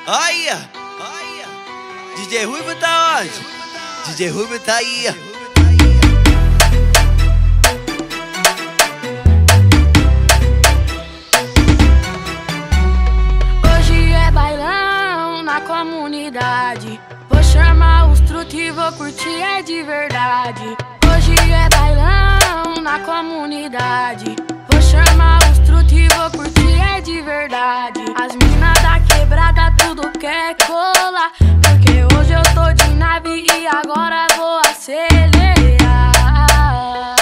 Aí, DJ Ruivo tá onde? DJ Ruivo tá aí. Hoje é bailão na comunidade. Vou chamar os truta e vou curtir, é de verdade. Hoje é bailão na comunidade. Vou chamar os truta e vou curtir, é de verdade. As mina da quebrada tudo quer colar, porque hoje eu tô de nave e agora vou acelerar.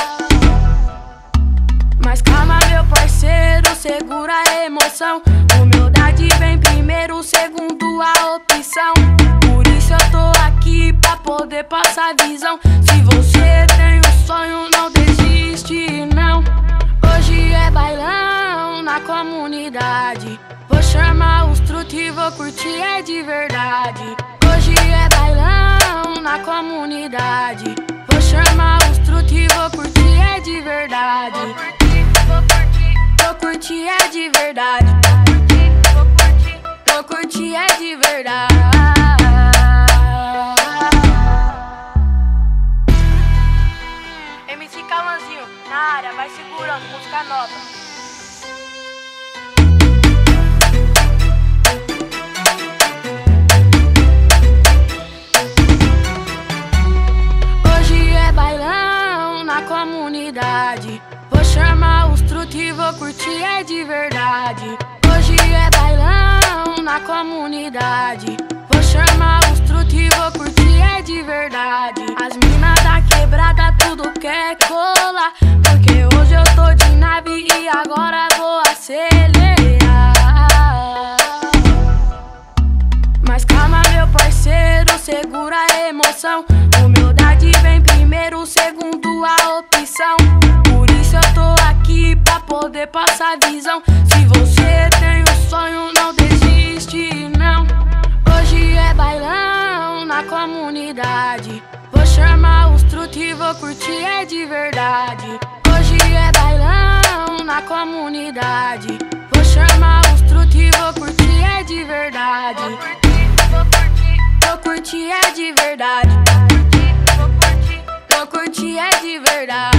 Mas calma meu parceiro, segura a emoção. Humildade vem primeiro, segundo a opção. Por isso eu tô aqui pra poder passar visão. Se você tem um sonho, não desiste não. Hoje é bailão na comunidade. Vou chamar os truta e vou curtir, é de verdade. Hoje é bailão na comunidade. Vou chamar os truta e vou curtir, é de verdade. Vou curtir, é de verdade. Vou curtir, é de verdade. MC Calanzinho na área, vai segurando, música nova. Comunidade. Vou chamar os truta e vou curtir, é de verdade. Hoje é bailão na comunidade. Vou chamar os truta e vou curtir, é de verdade. As mina da quebrada tudo quer colar, porque hoje eu tô de nave e agora vou acelerar. Mas calma meu parceiro, segura a emoção. Humildade vem primeiro, segundo a opção. Por isso eu tô aqui pra poder passar visão. Se você tem um sonho, não desiste não. Hoje é bailão na comunidade. Vou chamar os truta e vou curtir, é de verdade. Hoje é bailão na comunidade. Vou chamar os truta e vou curtir, é de verdade. Vou curtir, é de verdade. Vou curtir, é de verdade.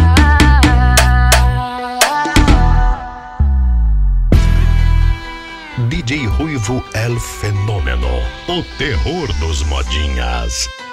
DJ Ruivo El Fenômeno, o terror dos modinhas.